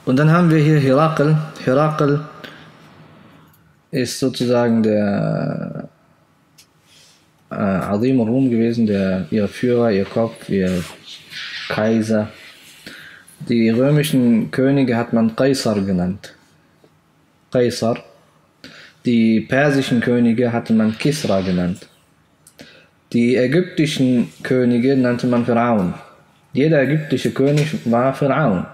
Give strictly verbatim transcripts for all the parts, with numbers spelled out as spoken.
Und dann haben wir hier Herakl. Herakl ist sozusagen der äh, Azim al-Rum gewesen, der, ihr Führer, ihr Kopf, ihr Kaiser. Die römischen Könige hat man Kaisar genannt. Kaisar. Die persischen Könige hatte man Kisra genannt. Die ägyptischen Könige nannte man Pharaon. Jeder ägyptische König war Pharaon.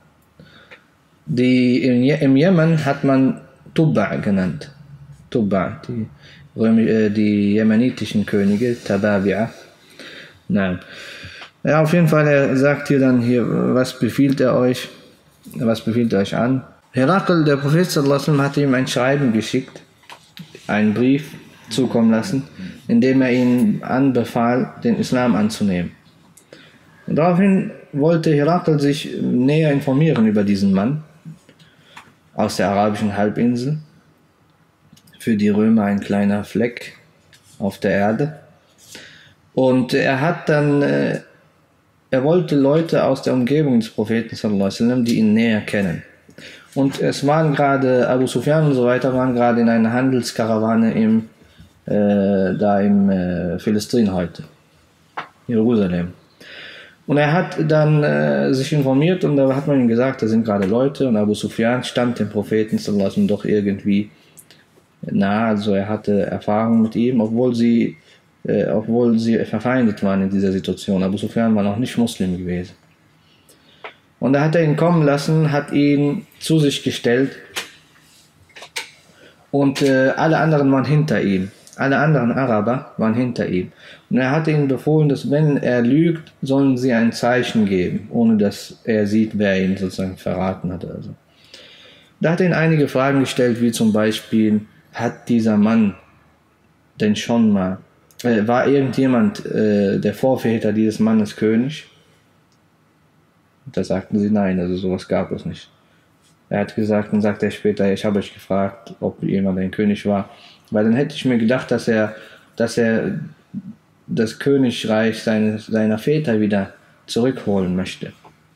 Die in, im Jemen hat man Tubba genannt. Tubba, die, Römi, die jemenitischen Könige, Tababi'a. Nein. Ja, auf jeden Fall, er sagt hier dann hier, was befiehlt er euch? Was befiehlt er euch an? Herakl, der Prophet sallallahu alaihi wasallam, hat ihm ein Schreiben geschickt, einen Brief zukommen lassen, in dem er ihnen anbefahl, den Islam anzunehmen. Und daraufhin wollte Herakl sich näher informieren über diesen Mann aus der arabischen Halbinsel. Für die Römer ein kleiner Fleck auf der Erde. Und er hat dann, äh, er wollte Leute aus der Umgebung des Propheten sallallahu alaihi wasallam, die ihn näher kennen. Und es waren gerade, Abu Sufyan und so weiter, waren gerade in einer Handelskarawane im, äh, da im äh, Philistrin heute, Jerusalem. Und er hat dann äh, sich informiert und da hat man ihm gesagt, da sind gerade Leute und Abu Sufyan stand dem Propheten sallallahu alaihi wasallam doch irgendwie nah, also er hatte Erfahrung mit ihm, obwohl sie, äh, obwohl sie verfeindet waren in dieser Situation. Abu Sufyan war noch nicht Muslim gewesen. Und da hat er ihn kommen lassen, hat ihn zu sich gestellt und äh, alle anderen waren hinter ihm. Alle anderen Araber waren hinter ihm. Und er hat ihnen befohlen, dass wenn er lügt, sollen sie ein Zeichen geben, ohne dass er sieht, wer ihn sozusagen verraten hat. Also. Da hat er ihn einige Fragen gestellt, wie zum Beispiel, hat dieser Mann denn schon mal, äh, war irgendjemand äh, der Vorväter dieses Mannes König? Da sagten sie nein, also sowas gab es nicht. Er hat gesagt, dann sagt er später, ich habe euch gefragt, ob jemand ein König war. Weil dann hätte ich mir gedacht, dass er, dass er das Königreich seines, seiner Väter wieder zurückholen möchte.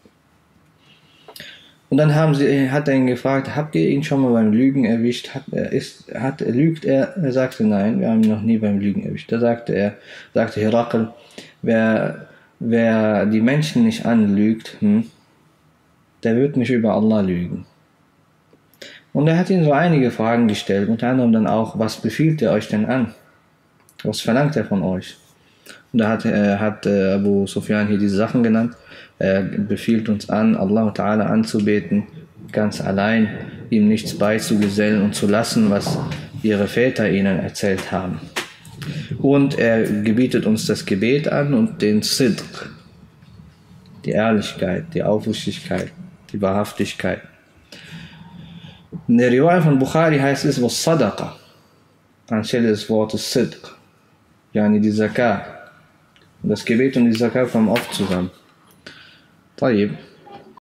Und dann haben sie, hat er ihn gefragt, habt ihr ihn schon mal beim Lügen erwischt? Hat er, ist, hat, lügt er? Er sagte nein, wir haben ihn noch nie beim Lügen erwischt. Da sagte er, sagte Herakl, wer, wer die Menschen nicht anlügt, hm, der wird nicht über Allah lügen. Und er hat ihnen so einige Fragen gestellt, unter anderem dann auch, was befiehlt er euch denn an? Was verlangt er von euch? Und da hat, äh, hat äh, Abu Sufyan hier diese Sachen genannt. Er befiehlt uns an, Allah Ta'ala anzubeten, ganz allein, ihm nichts beizugesellen und zu lassen, was ihre Väter ihnen erzählt haben. Und er gebietet uns das Gebet an und den Sidq, die Ehrlichkeit, die Aufrichtigkeit, die Wahrhaftigkeit. In der Riwaya von Bukhari heißt es was Sadaqa, anstelle des Wortes Sidq, yani die Zakah. Und das Gebet und die Zakah kommen oft zusammen. طيب